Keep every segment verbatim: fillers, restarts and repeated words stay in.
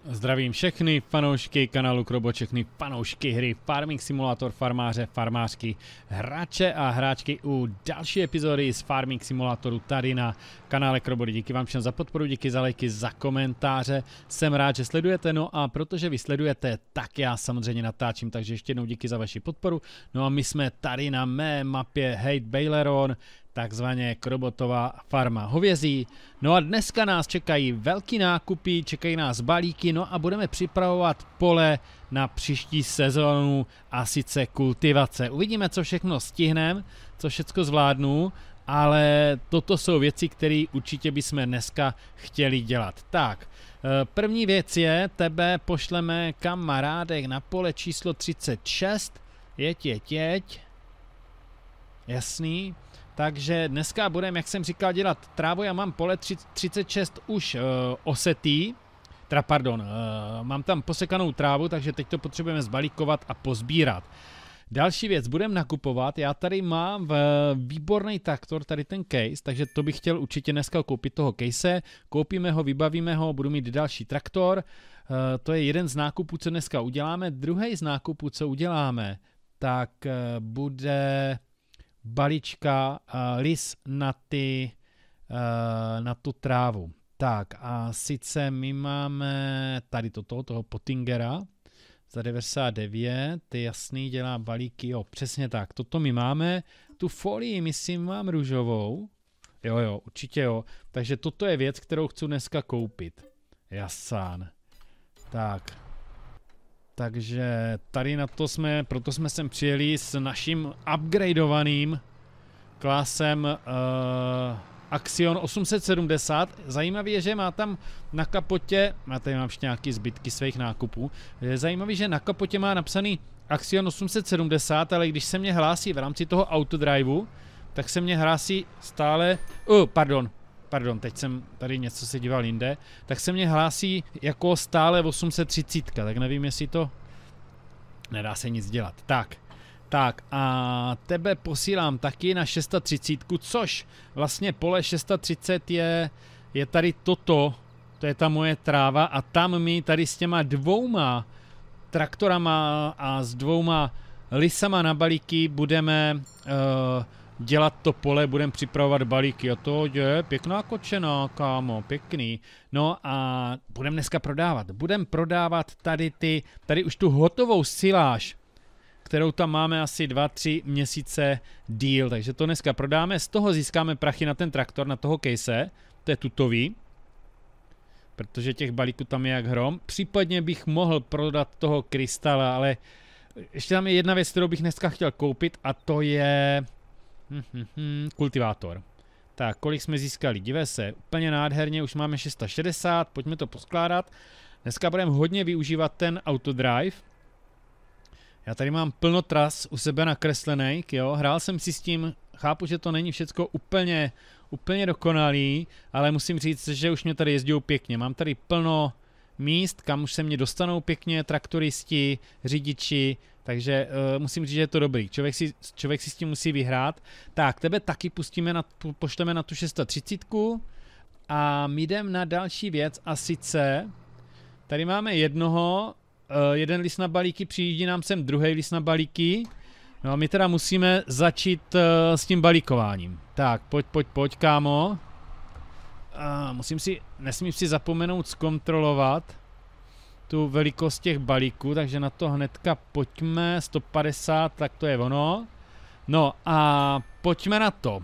Zdravím všechny fanoušky kanálu Krobo, všechny fanoušky hry Farming Simulator, farmáře, farmářky, hráče a hráčky u další epizody z Farming Simulatoru tady na kanále Krobo. Díky vám všem za podporu, díky za lajky, za komentáře. Jsem rád, že sledujete, no a protože vy sledujete, tak já samozřejmě natáčím, takže ještě jednou díky za vaši podporu. No a my jsme tady na mé mapě Hate Baileron, takzvaně Krobotová farma hovězí. No a dneska nás čekají velký nákupy, čekají nás balíky, no a budeme připravovat pole na příští sezónu a sice kultivace. Uvidíme, co všechno stihneme, co všechno zvládnu, ale toto jsou věci, které určitě bychom dneska chtěli dělat. Tak, první věc je, tebe pošleme kamarádek na pole číslo třicet šest, jeď, jeď, jeď, jasný. Takže dneska budeme, jak jsem říkal, dělat trávu. Já mám pole třicet šest už uh, osetý, teda pardon, uh, mám tam posekanou trávu, takže teď to potřebujeme zbalíkovat a pozbírat. Další věc, budeme nakupovat. Já tady mám v výborný traktor, tady ten case, takže to bych chtěl určitě dneska koupit toho case. Koupíme ho, vybavíme ho, budu mít další traktor. Uh, to je jeden z nákupů, co dneska uděláme. Druhý z nákupů, co uděláme, tak uh, bude balíčka uh, lis na, ty, uh, na tu trávu. Tak a sice my máme tady toto, toho Pottingera za devadesát devět, ty jasný, dělá balíky, jo, přesně tak, toto my máme, tu folii, myslím, mám růžovou, jo, jo, určitě jo, takže toto je věc, kterou chci dneska koupit, jasán, tak. Takže tady na to jsme, proto jsme sem přijeli s naším upgradeovaným klasem uh, Axion osm set sedmdesát. Zajímavé je, že má tam na kapotě, já tady mám ještě nějaké zbytky svých nákupů, je zajímavé, že na kapotě má napsaný Axion osm set sedmdesát, ale když se mě hlásí v rámci toho autodriveu, tak se mě hlásí stále, uh, pardon, Pardon, teď jsem tady něco se díval jinde, tak se mě hlásí jako stále osm set třicet, tak nevím, jestli to nedá se nic dělat. Tak, tak a tebe posílám taky na třicet šest, což vlastně pole třicet šest je, je tady toto, to je ta moje tráva a tam my tady s těma dvouma traktorama a s dvouma lisama na balíky budeme uh, dělat to pole, budeme připravovat balíky a to je pěkná kočena, kámo, pěkný. No a budeme dneska prodávat. Budeme prodávat tady ty, tady už tu hotovou siláž, kterou tam máme asi dva tři měsíce díl, takže to dneska prodáme, z toho získáme prachy na ten traktor, na toho case, to je tutový, protože těch balíků tam je jak hrom. Případně bych mohl prodat toho krystala, ale ještě tam je jedna věc, kterou bych dneska chtěl koupit a to je Hmm, hmm, hmm, kultivátor. Tak, kolik jsme získali? Dívej se, úplně nádherně, už máme šest set šedesát, pojďme to poskládat. Dneska budeme hodně využívat ten autodrive. Já tady mám plno tras u sebe nakreslených, jo, hrál jsem si s tím, chápu, že to není všecko úplně, úplně dokonalý, ale musím říct, že už mě tady jezdí pěkně. Mám tady plno míst, kam už se mě dostanou pěkně traktoristi, řidiči, takže uh, musím říct, že je to dobrý. Člověk si, člověk si s tím musí vyhrát. Tak, tebe taky pustíme na, pošleme na tu šest set třicet a my jdeme na další věc a sice tady máme jednoho, uh, jeden list na balíky, přijíždí nám sem druhý list na balíky. No a my teda musíme začít uh, s tím balíkováním. Tak, pojď, pojď, pojď, kámo. Uh, musím si, nesmím si zapomenout zkontrolovat tu velikost těch balíků, takže na to hnedka pojďme, sto padesát, tak to je ono. No a pojďme na to.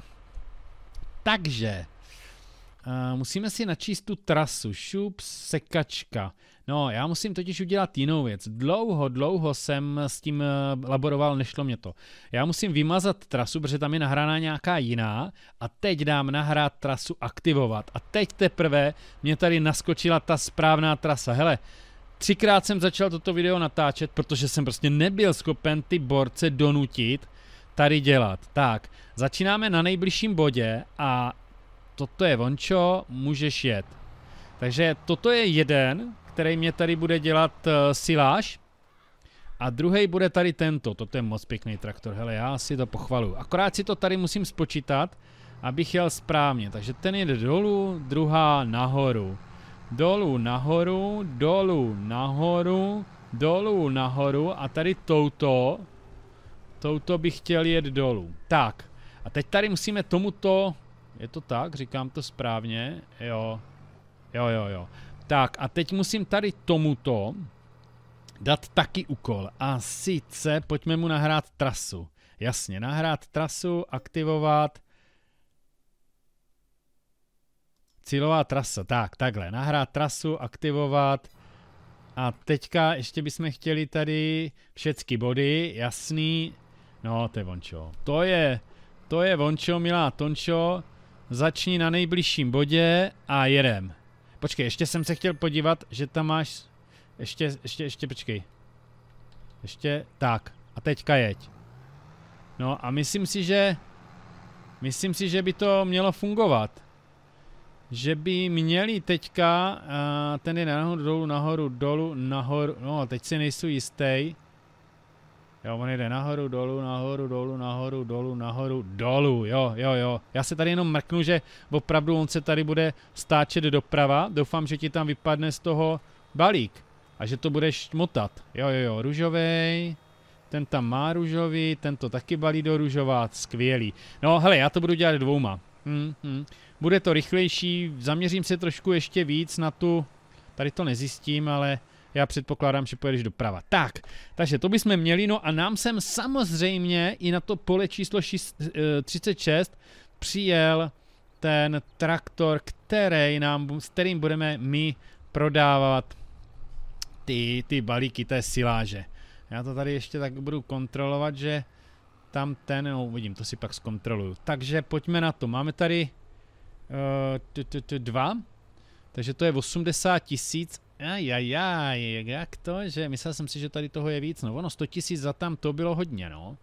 Takže uh, musíme si načíst tu trasu, šup, sekačka. No, já musím totiž udělat jinou věc. Dlouho, dlouho jsem s tím uh, laboroval, nešlo mě to. Já musím vymazat trasu, protože tam je nahraná nějaká jiná a teď dám nahrát trasu aktivovat. A teď teprve mě tady naskočila ta správná trasa. Hele, třikrát jsem začal toto video natáčet, protože jsem prostě nebyl schopen ty borce donutit tady dělat. Tak, začínáme na nejbližším bodě a toto je vončo, můžeš jet. Takže toto je jeden, který mě tady bude dělat uh, siláž a druhý bude tady tento. Toto je moc pěkný traktor, hele, já si to pochvaluju. Akorát si to tady musím spočítat, abych jel správně. Takže ten jede dolů, druhá nahoru. dolů nahoru, dolů nahoru, dolů nahoru a tady touto, touto bych chtěl jet dolů. Tak, a teď tady musíme tomuto, je to tak, říkám to správně, jo, jo, jo, jo. Tak a teď musím tady tomuto dát taky úkol a sice pojďme mu nahrát trasu. Jasně, nahrát trasu, aktivovat. Cílová trasa, tak, takhle, nahrát trasu, aktivovat a teďka ještě bychom chtěli tady všechny body, jasný, no to je vončo, to je, to je vončo, milá Tončo, začni na nejbližším bodě a jedem. Počkej, ještě jsem se chtěl podívat, že tam máš, ještě, ještě, ještě, počkej, ještě, tak, a teďka jeď. No a myslím si, že, myslím si, že by to mělo fungovat. Že by měli teďka, uh, ten je nahoru, dolů, nahoru, dolů, nahoru, no teď si nejsou jistý. Jo, on jde nahoru, dolů, nahoru, dolů, nahoru, dolů, nahoru, dolů, jo, jo, jo. Já se tady jenom mrknu, že opravdu on se tady bude stáčet doprava. Doufám, že ti tam vypadne z toho balík a že to budeš motat. Jo, jo, jo, růžovej, ten tam má růžový, ten to taky balí do růžová, skvělý. No hele, já to budu dělat dvouma. Hmm, hmm. Bude to rychlejší, zaměřím se trošku ještě víc na tu, tady to nezjistím, ale já předpokládám, že pojedeš doprava. Tak, takže to bychom měli, no a nám sem samozřejmě i na to pole číslo třicet šest přijel ten traktor, který nám, s kterým budeme my prodávat ty, ty balíky té siláže. Já to tady ještě tak budu kontrolovat, že tam ten, no uvidím, to si pak zkontroluju. Takže pojďme na to, máme tady uh, dva, takže to je osmdesát tisíc. Ajajaj, jak to, že myslel jsem si, že tady toho je víc, no ono sto tisíc za tam to bylo hodně, no.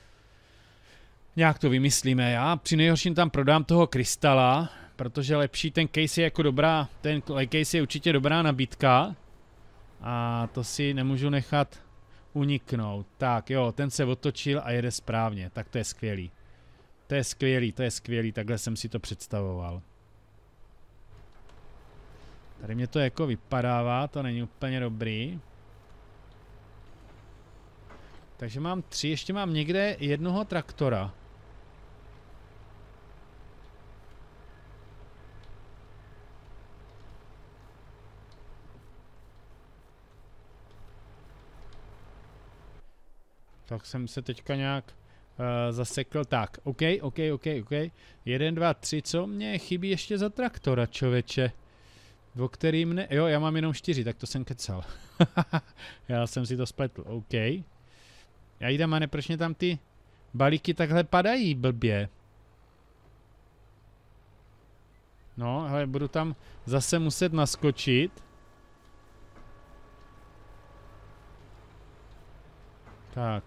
Nějak to vymyslíme, já při nejhorším tam prodám toho krystala, protože lepší, ten case je jako dobrá, ten case je určitě dobrá nabídka a to si nemůžu nechat uniknout. Tak jo, ten se otočil a jede správně, tak to je skvělý. To je skvělý, to je skvělý, takhle jsem si to představoval. Tady mě to jako vypadává, to není úplně dobrý. Takže mám tři, ještě mám někde jednoho traktora. Tak jsem se teďka nějak uh, zasekl. Tak, OK, OK, OK, OK. Jeden, dva, tři, co mě chybí ještě za traktora, čověče? O kterým ne... Jo, já mám jenom čtyři, tak to jsem kecal. Já jsem si to spletl, OK. Já jdem, a proč mě tam ty balíky takhle padají blbě? No, hele, budu tam zase muset naskočit. Tak.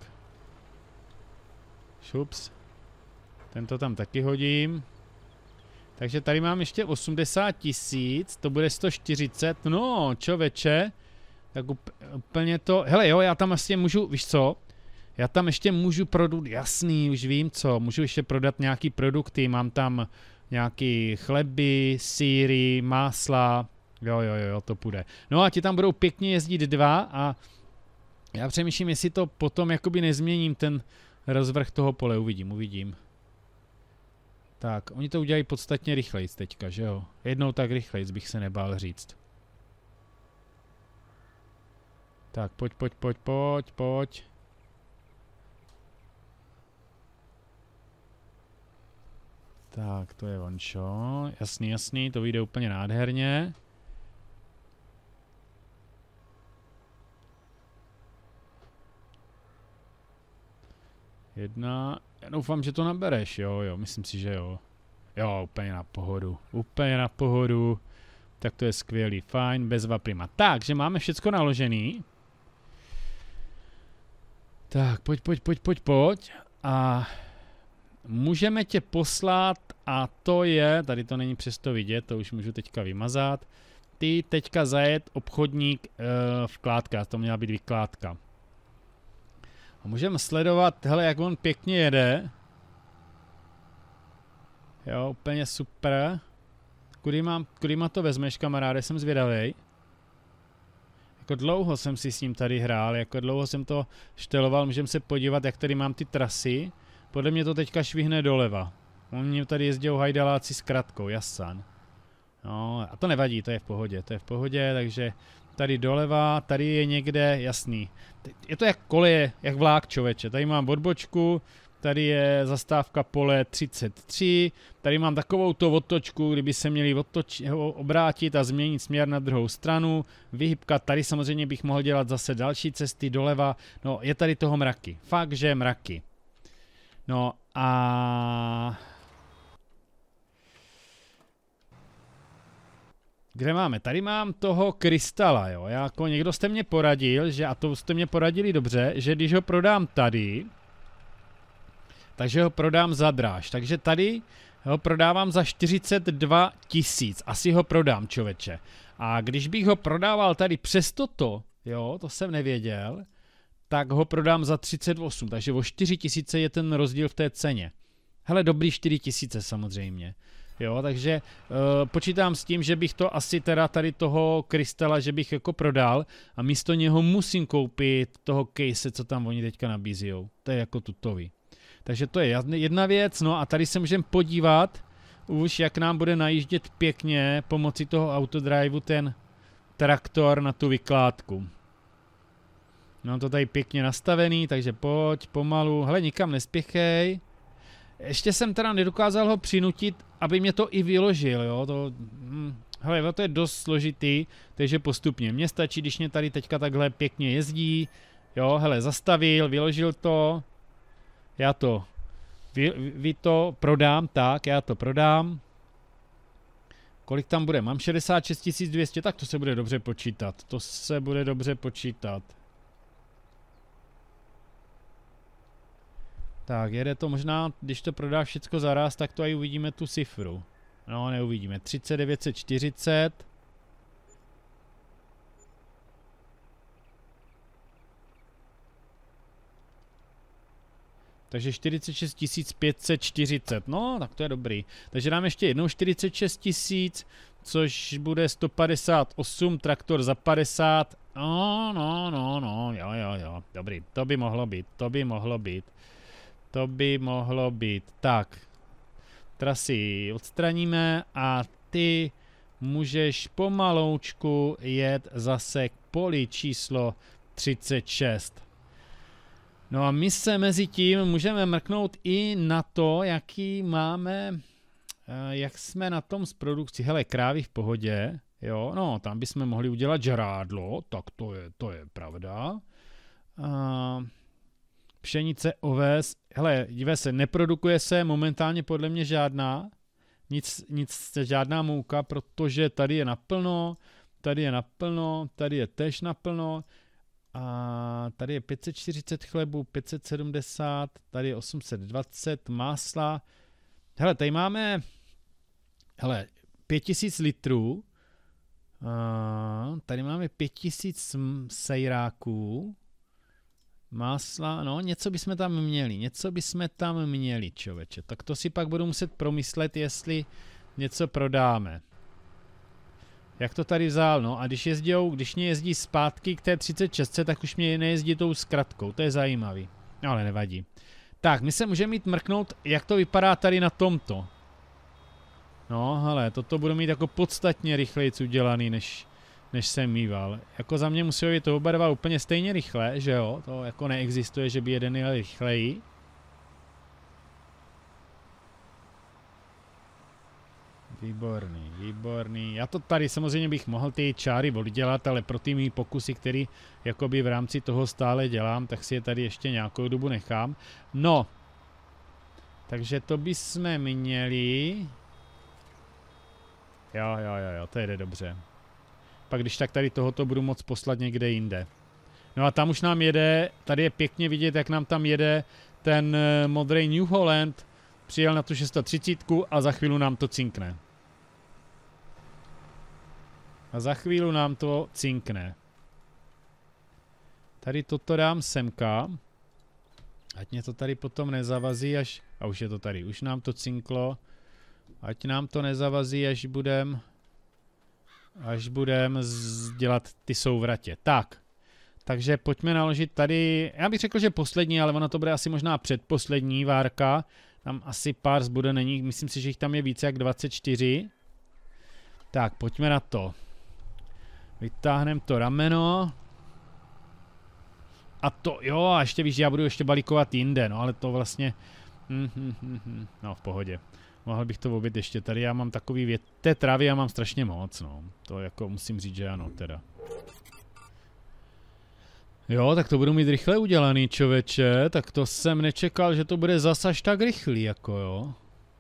Šups. Tento tam taky hodím. Takže tady mám ještě osmdesát tisíc, to bude sto čtyřicet, no čověče, tak úplně to, hele jo, já tam vlastně můžu, víš co, já tam ještě můžu prodat, jasný, už vím co, můžu ještě prodat nějaký produkty, mám tam nějaký chleby, sýry, másla, jo, jo, jo, to půjde. No a ti tam budou pěkně jezdit dva a já přemýšlím, jestli to potom jakoby nezměním ten rozvrh toho pole, uvidím, uvidím. Tak, oni to udělají podstatně rychlejc teďka, že jo? Jednou tak rychlejc bych se nebál říct. Tak, pojď, pojď, pojď, pojď, pojď. Tak, to je ončo. Jasný, jasný, to vyjde úplně nádherně. Jedna, já doufám, že to nabereš, jo, jo, myslím si, že jo. Jo, úplně na pohodu, úplně na pohodu. Tak to je skvělý, fajn, bezva prima. Takže máme všecko naložený. Tak, pojď, pojď, pojď, pojď, pojď. A můžeme tě poslat, a to je, tady to není přesto vidět, to už můžu teďka vymazat. Ty teďka zajet obchodník uh, vkládka, to měla být vykládka. A můžeme sledovat, hele, jak on pěkně jede. Jo, úplně super. Kudy, mám, kudy má to vezmeš, kamaráde, jsem zvědavej. Jako dlouho jsem si s ním tady hrál, jako dlouho jsem to šteloval, můžeme se podívat, jak tady mám ty trasy. Podle mě to teďka švihne doleva. Oni tady jezdí hajdaláci s kratkou, jasan. No, a to nevadí, to je v pohodě, to je v pohodě, takže tady doleva, tady je někde, jasný. Je to jak koleje, jak vlák, člověče. Tady mám odbočku, tady je zastávka pole třicet tři, tady mám takovou to otočku, kdyby se měli otoč, obrátit a změnit směr na druhou stranu, vyhybka, tady samozřejmě bych mohl dělat zase další cesty doleva, no je tady toho mraky, fakt, že mraky. No a... Kde máme? Tady mám toho krystala, jo, jako někdo jste mě poradil, že, a to jste mě poradili dobře, že když ho prodám tady, takže ho prodám za dráž, takže tady ho prodávám za čtyřicet dva tisíc, asi ho prodám, člověče. A když bych ho prodával tady přes toto, jo, to jsem nevěděl, tak ho prodám za třicet osm, takže o čtyři tisíce je ten rozdíl v té ceně. Hele, dobrý čtyři tisíce samozřejmě. Jo, takže uh, počítám s tím, že bych to asi teda tady toho krystala, že bych jako prodal a místo něho musím koupit toho case, co tam oni teďka nabízijou. To je jako tutový. Takže to je jedna věc, no a tady se můžeme podívat už, jak nám bude najíždět pěkně pomocí toho autodriveu ten traktor na tu vykládku. Mám to tady pěkně nastavený, takže pojď pomalu, hele, nikam nespěchej. Ještě jsem teda nedokázal ho přinutit, aby mě to i vyložil, jo, to, hm, hele, to je dost složitý, takže postupně. Mně stačí, když mě tady teďka takhle pěkně jezdí, jo, hele, zastavil, vyložil to, já to, vy, vy to prodám, tak, já to prodám. Kolik tam bude? Mám šedesát šest tisíc dvě stě, tak to se bude dobře počítat, to se bude dobře počítat. Tak, jede to možná, když to prodá všecko zaraz, tak to aj uvidíme tu cifru. No, neuvidíme. třicet devět set čtyřicet. Takže čtyřicet šest tisíc pět set čtyřicet. No, tak to je dobrý. Takže dám ještě jednou čtyřicet šest tisíc, což bude sto padesát osm, traktor za padesát. No, no, no, no, jo, jo, jo. Dobrý, to by mohlo být, to by mohlo být. To by mohlo být. Tak, trasy odstraníme a ty můžeš pomaloučku jet zase k poli číslo třicet šest. No a my se mezi tím můžeme mrknout i na to, jaký máme, jak jsme na tom s produkcí. Hele, krávy v pohodě, jo, no, tam bychom mohli udělat žrádlo, tak to je, to je pravda. A pšenice, oves, hele, dívej se, neprodukuje se momentálně podle mě žádná, nic, nic, žádná mouka, protože tady je naplno, tady je naplno, tady je též naplno, a tady je pět set čtyřicet chlebů, pět set sedmdesát, tady je osm set dvacet másla, hele, tady máme, hele, pět tisíc litrů, a tady máme pět tisíc sejráků, másla, no, něco bychom tam měli, něco bychom tam měli, člověče. Tak to si pak budu muset promyslet, jestli něco prodáme. Jak to tady vzal, no, a když jezdí, když mě jezdí zpátky k té třicet šest, tak už mě nejezdí tou zkratkou, to je zajímavý. No, ale nevadí. Tak, my se můžeme jít mrknout, jak to vypadá tady na tomto. No, hele, toto budu mít jako podstatně rychlejc udělaný, než... než jsem mýval. Jako za mě musí být to oba dva úplně stejně rychle, že jo? To jako neexistuje, že by jeden jel rychleji. Výborný, výborný. Já to tady samozřejmě bych mohl ty čáry oddělat, ale pro ty mý pokusy, který jakoby v rámci toho stále dělám, tak si je tady ještě nějakou dobu nechám. No. Takže to bychom měli... Jo, jo, jo, jo, to jde dobře. Pak když tak tady tohoto budu moct poslat někde jinde. No a tam už nám jede, tady je pěkně vidět, jak nám tam jede ten modrý New Holland. Přijel na tu třicet šest a za chvíli nám to cinkne. A za chvíli nám to cinkne. Tady toto dám semka. Ať mě to tady potom nezavazí až... A už je to tady, už nám to cinklo. Ať nám to nezavazí, až budem... Až budem dělat ty souvratě. Tak. Takže pojďme naložit tady... Já bych řekl, že poslední, ale ono to bude asi možná předposlední várka. Tam asi pár zbude, není, myslím si, že jich tam je více jak dvacet čtyři. Tak, pojďme na to. Vytáhneme to rameno. A to, jo, a ještě víš, já budu ještě balíkovat jinde, no ale to vlastně... Hm, hm, hm, hm. No, v pohodě. Mohl bych to objít ještě tady, já mám takový vět... Té trávy já mám strašně moc, no. To jako musím říct, že ano, teda. Jo, tak to budu mít rychle udělaný, člověče. Tak to jsem nečekal, že to bude zas až tak rychlý, jako jo.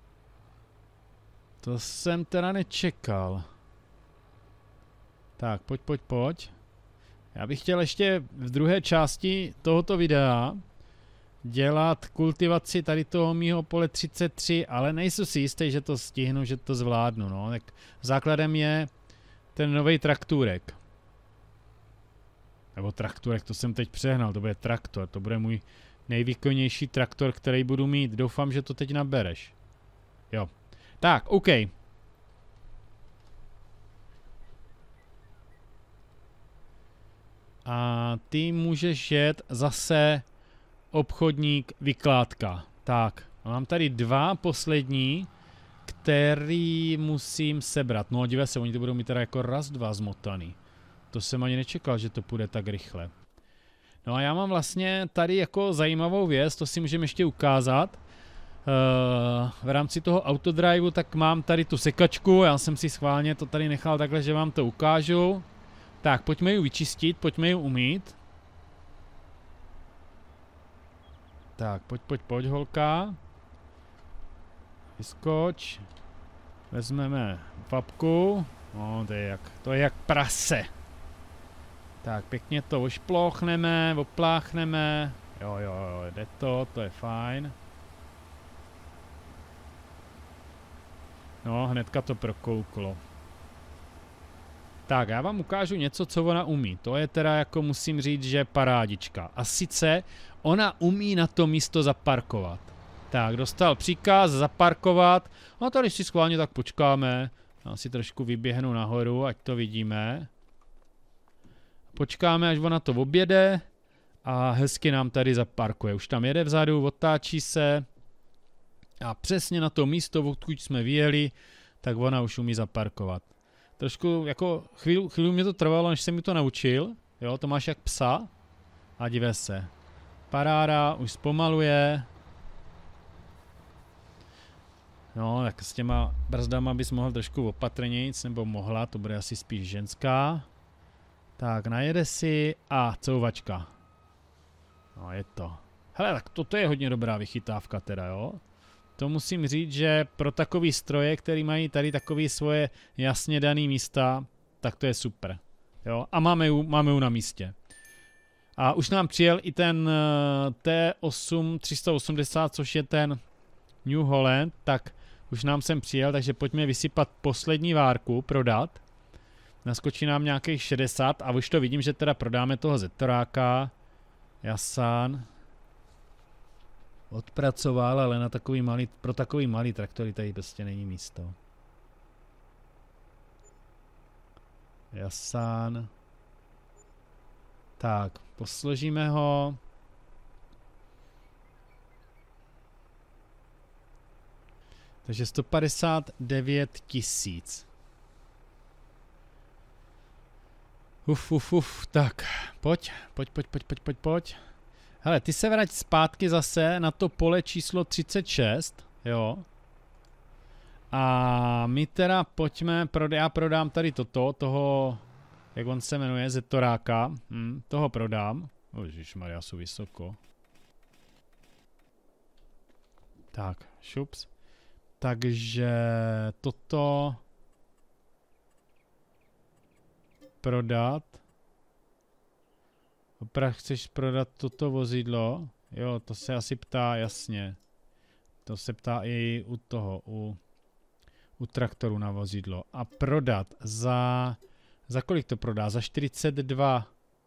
To jsem teda nečekal. Tak, pojď, pojď, pojď. Já bych chtěl ještě v druhé části tohoto videa dělat kultivaci tady toho mýho pole třicet tři, ale nejsem si jistý, že to stihnu, že to zvládnu, no. Tak základem je ten nový traktůrek. Nebo traktorek, to jsem teď přehnal, to bude traktor, to bude můj nejvýkonnější traktor, který budu mít. Doufám, že to teď nabereš. Jo. Tak, OK. A ty můžeš jet zase obchodník vykládka. Tak, mám tady dva poslední, který musím sebrat. No, dívej se, oni to budou mít teda jako raz, dva zmotaný. To jsem ani nečekal, že to půjde tak rychle. No a já mám vlastně tady jako zajímavou věc, to si můžeme ještě ukázat. Uh, v rámci toho autodriveu tak mám tady tu sekačku, já jsem si schválně to tady nechal takhle, že vám to ukážu. Tak, pojďme ji vyčistit, pojďme ji umýt. Tak, pojď, pojď, pojď, holka. Vyskoč. Vezmeme papku. No, to je jak, to je jak prase. Tak, pěkně to ošplochneme, opláchneme. Jo, jo, jo, jde to, to je fajn. No, hnedka to prokouklo. Tak, já vám ukážu něco, co ona umí. To je teda jako musím říct, že parádička. A sice ona umí na to místo zaparkovat. Tak, dostal příkaz zaparkovat. No tady si schválně tak počkáme. Já si trošku vyběhnu nahoru, ať to vidíme. Počkáme, až ona to objede. A hezky nám tady zaparkuje. Už tam jede vzadu, otáčí se. A přesně na to místo, odkud jsme vyjeli, tak ona už umí zaparkovat. Trošku jako chvíli, chvíli mě to trvalo, než jsem mi to naučil. Jo, to máš jak psa. A dívej se. Paráda, už zpomaluje. No, tak s těma brzdama bys mohl trošku opatrnějc, nebo mohla, to bude asi spíš ženská. Tak, najede si a couvačka. No, je to. Hele, tak toto je hodně dobrá vychytávka teda, jo. To musím říct, že pro takový stroje, který mají tady takové svoje jasně dané místa, tak to je super. Jo? A máme ju, máme ju na místě. A už nám přijel i ten uh, T osm tři sta osmdesát, což je ten New Holland, tak už nám sem přijel, takže pojďme vysypat poslední várku, prodat. Naskočí nám nějakých šedesát a už to vidím, že teda prodáme toho Zetoráka. Jasán. Odpracoval, ale na takový malý, pro takový malý traktory tady prostě není místo. Jasán. Tak, posložíme ho. Takže sto padesát devět tisíc. Uf, uf, uf, tak, pojď, pojď, pojď, pojď, pojď, pojď, pojď. Hele, ty se vrať zpátky zase na to pole číslo třicet šest, jo. A my teda pojďme, prod, já prodám tady toto, toho, jak on se jmenuje, Zetoráka, hm, toho prodám. Oh, ježišmarja, jsou vysoko. Tak, šups. Takže toto prodat. Opravdu chceš prodat toto vozidlo? Jo, to se asi ptá, jasně. To se ptá i u toho, u, u traktoru na vozidlo. A prodat za... Za kolik to prodá? Za čtyřicet dva.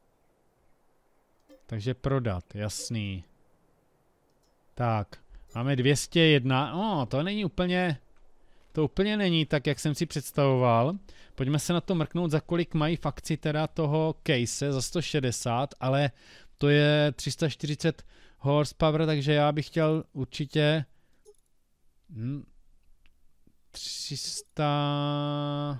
Takže prodat, jasný. Tak, máme dvě stě jedna. No, to není úplně... to úplně není tak, jak jsem si představoval. Pojďme se na to mrknout, za kolik mají v akci teda toho case, za sto šedesát, ale to je tři sta čtyřicet horsepower, takže já bych chtěl určitě hm, tři sta...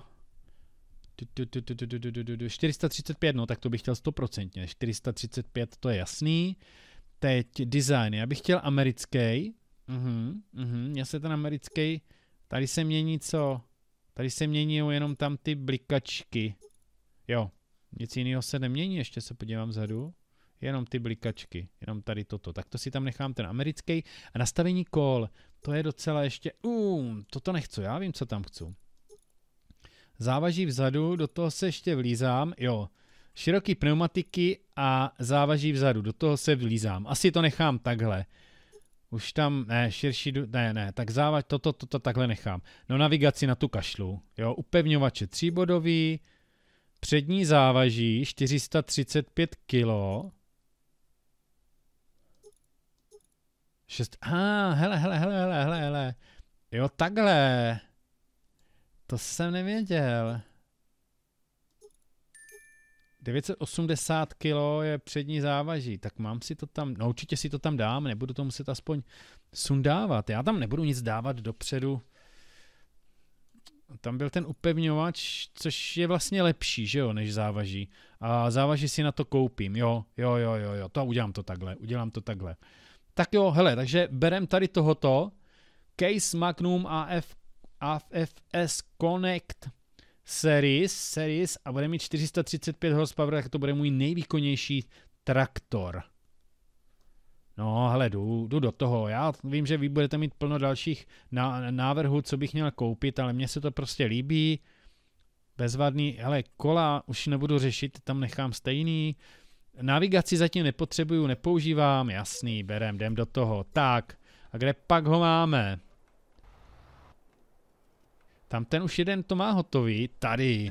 čtyři sta třicet pět, no tak to bych chtěl sto procent. čtyři sta třicet pět, to je jasný. Teď design, já bych chtěl americký. Mhm, mhm, já se ten americký, tady se mění co? Tady se mění jenom tam ty blikačky. Jo, nic jiného se nemění, ještě se podívám vzadu. Jenom ty blikačky, jenom tady toto. Tak to si tam nechám ten americký. A nastavení kol, to je docela ještě... Uh, toto nechci, já vím, co tam chci. Závaží vzadu, do toho se ještě vlízám, jo. Široký pneumatiky a závaží vzadu, do toho se vlízám. Asi to nechám takhle. Už tam, ne, širší, ne, ne, tak závaž, toto, toto takhle nechám. No navigaci na tu kašlu, jo, upevňovače tříbodový, přední závaží čtyři sta třicet pět kilo. šest, ah, hele, hele, hele, hele, hele, hele. Jo, takhle. To jsem nevěděl. devět set osmdesát kilo je přední závaží, tak mám si to tam, no určitě si to tam dám, nebudu to muset aspoň sundávat. Já tam nebudu nic dávat dopředu. Tam byl ten upevňovač, což je vlastně lepší, že jo, než závaží. A závaží si na to koupím, jo, jo, jo, jo, jo, to udělám to takhle, udělám to takhle. Tak jo, hele, takže berem tady tohoto, Case Magnum A F, A F S Connect Series, series a bude mít čtyři sta třicet pět horsepower, tak to bude můj nejvýkonnější traktor. No, hele, jdu, jdu do toho. Já vím, že vy budete mít plno dalších návrhů, co bych měl koupit, ale mně se to prostě líbí. Bezvadný, hele, kola už nebudu řešit, tam nechám stejný. Navigaci zatím nepotřebuju, nepoužívám, jasný, berem, jdem do toho. Tak, a kde pak ho máme? Tam ten už jeden to má hotový, tady.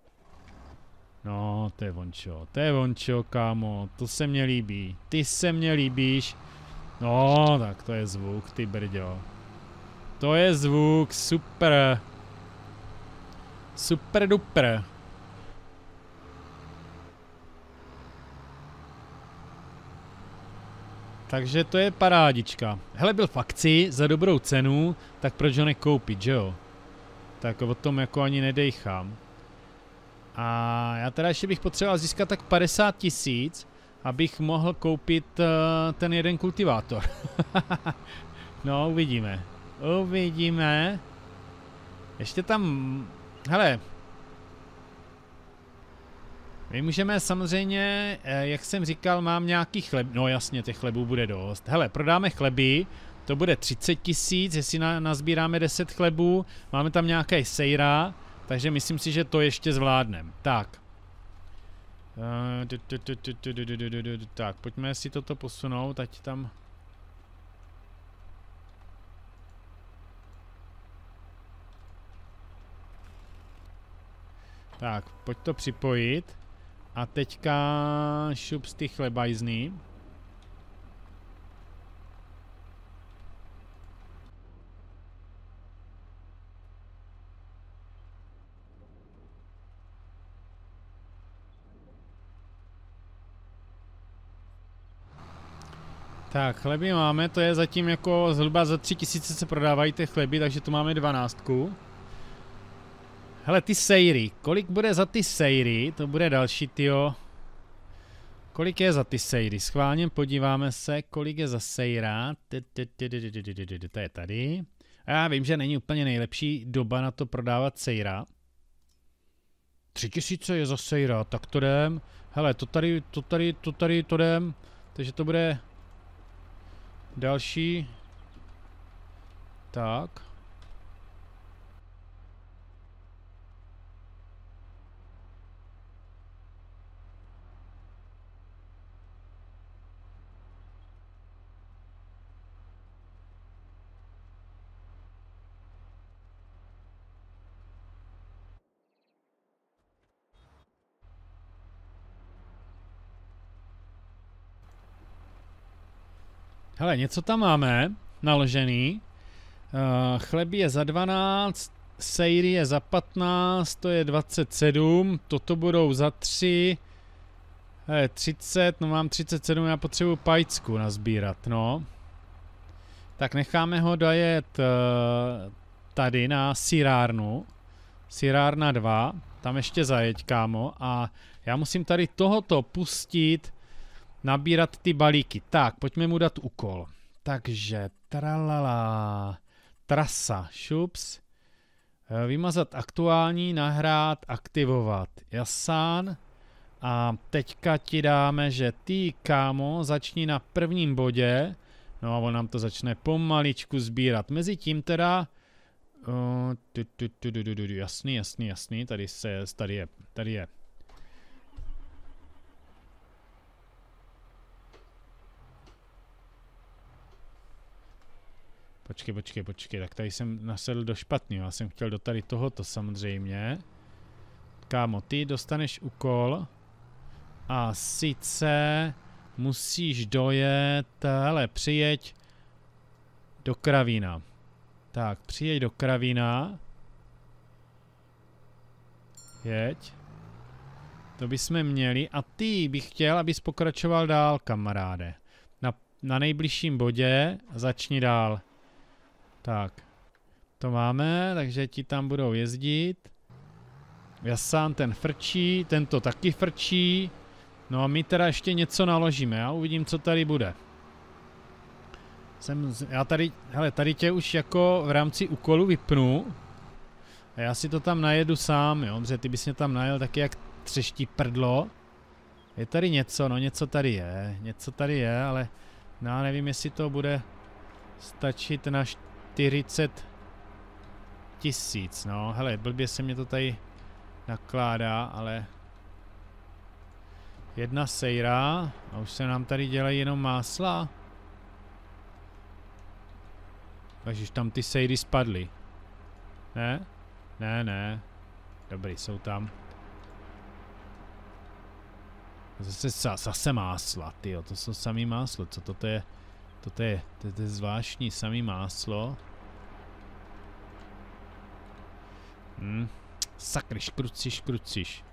No, to je vončo, to je vončo, kámo, to se mně líbí. Ty se mně líbíš. No, tak to je zvuk, ty brďo. To je zvuk, super. Super duper. Takže to je parádička. Hele, byl v akci za dobrou cenu, tak proč ho nekoupit, že jo? Tak o tom jako ani nedejchám. A já teda ještě bych potřeboval získat tak padesát tisíc, abych mohl koupit uh, ten jeden kultivátor. No, uvidíme. Uvidíme. Ještě tam... Hele. My můžeme samozřejmě, jak jsem říkal, mám nějaký chleb. No jasně, těch chlebů bude dost. Hele, prodáme chleby. To bude třicet tisíc, jestli na, nazbíráme deset chlebů. Máme tam nějaké sejra. Takže myslím si, že to ještě zvládneme. Tak. Tak, pojďme si toto posunout, ať tam... Tak, pojď to připojit. A teďka šup z ty chlebajzny. Tak, chleby máme, to je zatím jako zhruba za tři tisíce se prodávají ty chleby, takže tu máme dvanáctku. Hele, ty sejry, kolik bude za ty sejry, to bude další, tyjo. Kolik je za ty sejry, schválně podíváme se, kolik je za sejra. To je tady. A já vím, že není úplně nejlepší doba na to prodávat sejra. Tři tisíce je za sejra, tak to jdem. Hele, to tady, to tady, to tady, to jdem. Takže to bude... Další. Tak. Hele, něco tam máme naložený. Uh, chleby je za dvanáct, sejry je za patnáct, to je dvacet sedm, toto budou za tři, je třicet, no mám třicet sedm, já potřebuji pajcku nazbírat, no. Tak necháme ho dojet uh, tady na syrárnu, syrárna dva, tam ještě zajeď, kámo, a já musím tady tohoto pustit, nabírat ty balíky. Tak, pojďme mu dát úkol. Takže, tralala, trasa, šups, vymazat aktuální, nahrát, aktivovat, jasán. A teďka ti dáme, že ty, kámo, začni na prvním bodě, no a on nám to začne pomaličku sbírat. Mezitím teda, uh, tu, tu, tu, tu, tu, tu, jasný, jasný, jasný, tady se, tady je, tady je. Počkej, počkej, počkej, tak tady jsem nasedl do špatného, já jsem chtěl do tady tohoto samozřejmě. Kámo, ty dostaneš úkol a sice musíš dojet, hele, přijeď do Kravína. Tak, přijeď do Kravína. Jeď. To bychom měli a ty bych chtěl, abys pokračoval dál, kamaráde. Na, na nejbližším bodě začni dál. Tak, to máme, takže ti tam budou jezdit. Jasán ten frčí, tento taky frčí. No a my teda ještě něco naložíme, já uvidím, co tady bude. Jsem, já tady, hele, tady tě už jako v rámci úkolu vypnu. A já si to tam najedu sám, jo, protože ty bys mě tam najel taky jak třeští prdlo. Je tady něco, no něco tady je, něco tady je, ale no, já nevím, jestli to bude stačit na čtyřicet tisíc, no, hele, blbě se mě to tady nakládá, ale jedna sejra a už se nám tady dělají jenom másla. Takže tam ty sejry spadly. Ne? Ne, ne. Dobrý, jsou tam. Zase, zase másla, tyjo, to jsou samý máslo, co toto je? Toto je, toto je zvláštní samý máslo. Hm. Sakry, škruciš, škruciš.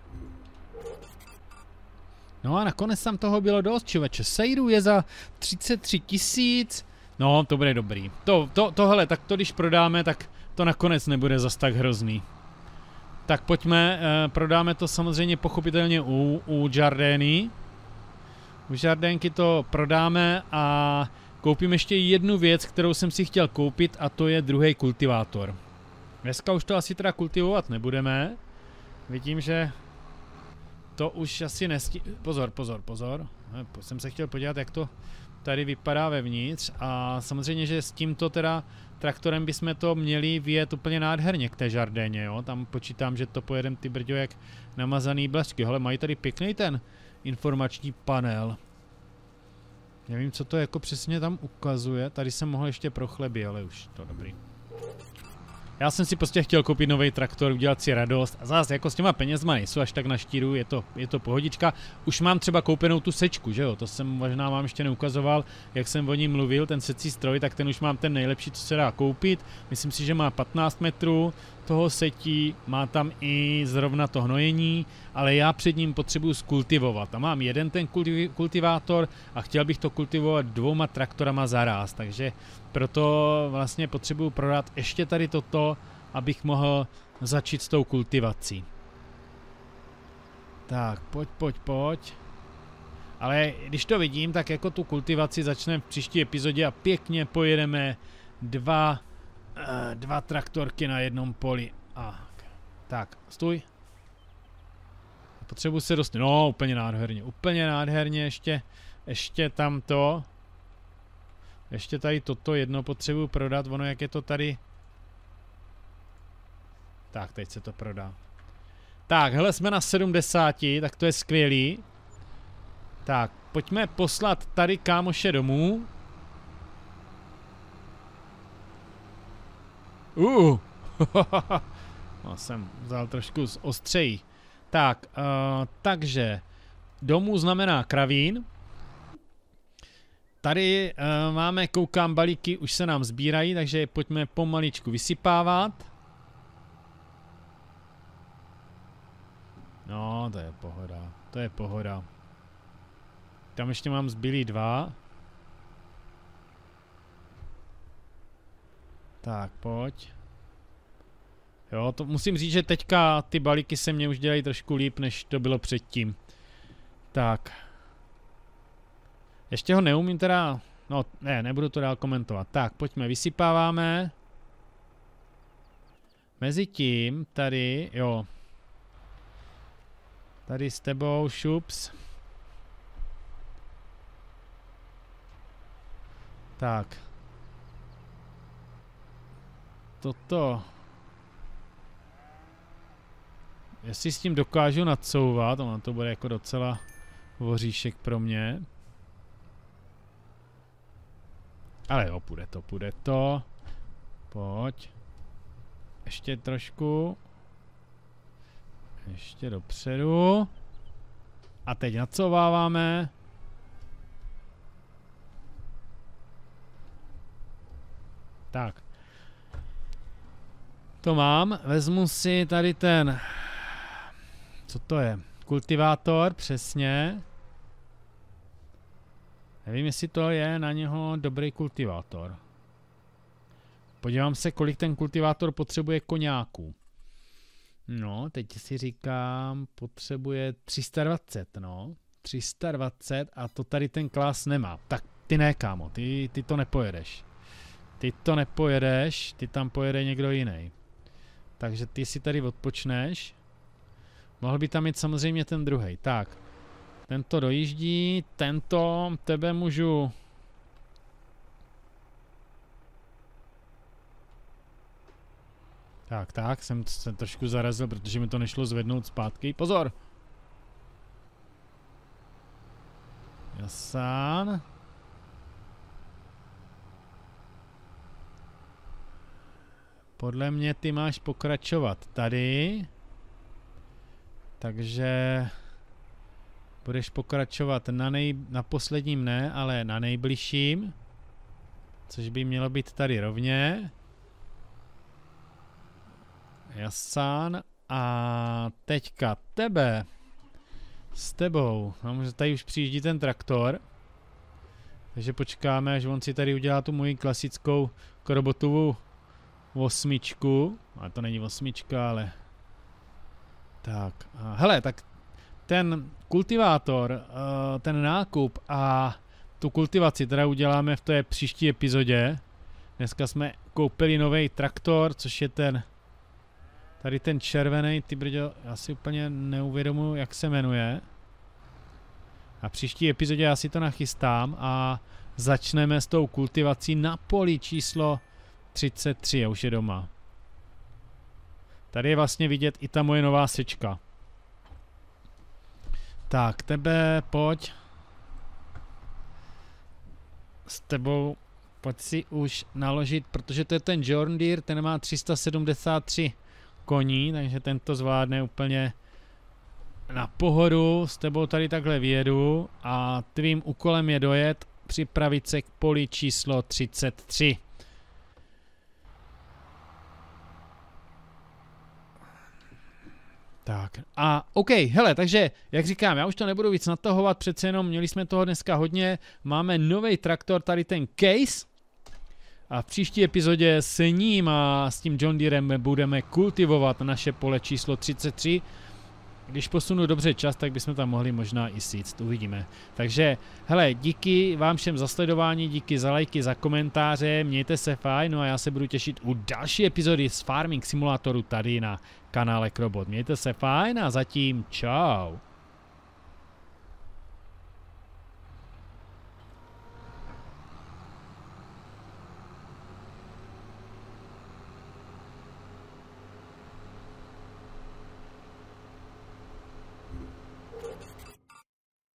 No a nakonec tam toho bylo dost, člověče. Sejru je za třicet tři tisíc. No, to bude dobrý. To, to, tohle, tak to když prodáme, tak to nakonec nebude zas tak hrozný. Tak pojďme, eh, prodáme to samozřejmě pochopitelně u, u Jardény. U Jardénky to prodáme a koupím ještě jednu věc, kterou jsem si chtěl koupit, a to je druhý kultivátor. Dneska už to asi teda kultivovat nebudeme. Vidím, že to už asi nestí... Pozor, pozor, pozor. Jsem se chtěl podívat, jak to tady vypadá vevnitř. A samozřejmě, že s tímto teda traktorem bychom to měli vyjet úplně nádherně k té Jardéně, jo. Tam počítám, že to pojedem ty brďo jak namazaný blesky. Hele, mají tady pěkný ten informační panel. Nevím, co to jako přesně tam ukazuje. Tady jsem mohl ještě pro chleby, ale už to dobrý. Já jsem si prostě chtěl koupit nový traktor, udělat si radost a zase jako s těma penězma nejsou až tak na štíru, je to, je to pohodička. Už mám třeba koupenou tu sečku, že jo, to jsem možná vám ještě neukazoval, jak jsem o ní mluvil, ten secí stroj, tak ten už mám ten nejlepší, co se dá koupit. Myslím si, že má patnáct metrů toho setí, má tam i zrovna to hnojení, ale já před ním potřebuji skultivovat a mám jeden ten kultivátor a chtěl bych to kultivovat dvouma traktorama zaráz, takže proto vlastně potřebuji prodat ještě tady toto, abych mohl začít s tou kultivací. Tak, pojď, pojď, pojď. Ale když to vidím, tak jako tu kultivaci začneme v příští epizodě a pěkně pojedeme dva, uh, dva traktorky na jednom poli. Ah, tak, stůj. Potřebuji se dostat. No, úplně nádherně, úplně nádherně, ještě, ještě tamto. Ještě tady toto jedno potřebuji prodat, ono jak je to tady. Tak, teď se to prodá. Tak, hele, jsme na sedmdesáti, tak to je skvělý. Tak, pojďme poslat tady kámoše domů. Uh, no, jsem vzal trošku z ostřejí. Tak, uh, takže domů znamená Kravín. tady uh, máme, koukám, balíky už se nám sbírají, takže je pojďme pomaličku vysypávat. No, to je pohoda, to je pohoda. Tam ještě mám zbylý dva. Tak, pojď. Jo, to musím říct, že teďka ty balíky se mě už dělají trošku líp, než to bylo předtím. Tak. Ještě ho neumím teda... No, ne, nebudu to dál komentovat. Tak, pojďme, vysypáváme. Mezitím tady, jo. Tady s tebou, šups. Tak. Toto. Jestli s tím dokážu nadsouvat, ono to bude jako docela voříšek pro mě. Ale jo, půjde to, půjde to. Pojď. Ještě trošku. Ještě dopředu. A teď nadsouváváme. Tak. To mám. Vezmu si tady ten... Co to je? Kultivátor, přesně. Nevím, jestli to je na něho dobrý kultivátor. Podívám se, kolik ten kultivátor potřebuje koňáků. No, teď si říkám, potřebuje tři sta dvacet, no. tři sta dvacet a to tady ten Klas nemá. Tak ty ne, kámo, ty, ty to nepojedeš. Ty to nepojedeš, ty tam pojede někdo jiný. Takže ty si tady odpočneš. Mohl by tam mít samozřejmě ten druhý. Tak. Tento dojíždí, tento, tebe můžu... Tak, tak, jsem se trošku zarazil, protože mi to nešlo zvednout zpátky. Pozor! Jasán. Podle mě ty máš pokračovat tady. Takže... Budeš pokračovat na, nej, na posledním ne, ale na nejbližším. Což by mělo být tady rovně. Jasán. A teďka tebe. S tebou. No, tady už přijíždí ten traktor. Takže počkáme, až on si tady udělá tu moji klasickou robotovou osmičku. A to není osmička, ale... Tak. A hele, tak ten kultivátor, ten nákup a tu kultivaci teda uděláme v té příští epizodě. Dneska jsme koupili nový traktor, což je ten tady ten červený, ty brďo, já si úplně neuvědomuji, jak se jmenuje. A příští epizodě já si to nachystám a začneme s tou kultivací na poli číslo třicet tři, a už je doma. Tady je vlastně vidět i ta moje nová sečka. Tak, tebe, pojď. S tebou, pojď si už naložit, protože to je ten John Deere, ten má tři sta sedmdesát tři koní, takže ten to zvládne úplně na pohodu. S tebou tady takhle vyjedu a tvým úkolem je dojet, připravit se k poli číslo třicet tři. Tak a OK, hele, takže jak říkám, já už to nebudu víc natahovat, přece jenom měli jsme toho dneska hodně, máme nový traktor, tady ten Case a v příští epizodě s ním a s tím John Deerem budeme kultivovat naše pole číslo třicet tři. Když posunu dobře čas, tak bychom tam mohli možná i síct, uvidíme. Takže, hele, díky vám všem za sledování, díky za lajky, za komentáře, mějte se fajn, no a já se budu těšit u další epizody z Farming Simulatoru tady na kanále Krobot. Mějte se fajn a zatím čau.